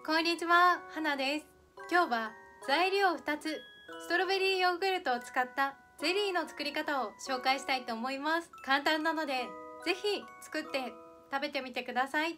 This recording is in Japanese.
こんにちは、花です。今日は材料2つ、ストロベリーヨーグルトを使ったゼリーの作り方を紹介したいと思います。簡単なのでぜひ作って食べてみてください。